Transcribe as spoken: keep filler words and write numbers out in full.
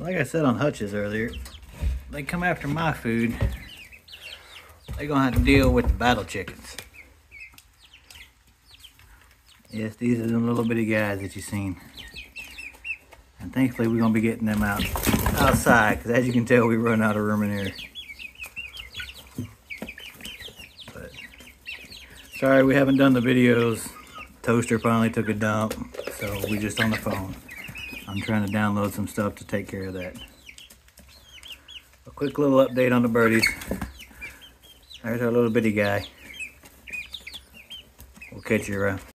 So like I said on Hutch's earlier, they come after my food, they're gonna have to deal with the battle chickens. Yes, these are them little bitty guys that you've seen. And thankfully we're gonna be getting them out outside, because as you can tell we run out of room in here. But sorry we haven't done the videos. Toaster finally took a dump, so we just on the phone. I'm trying to download some stuff to take care of that. A quick little update on the birdies. There's our little bitty guy. We'll catch you around.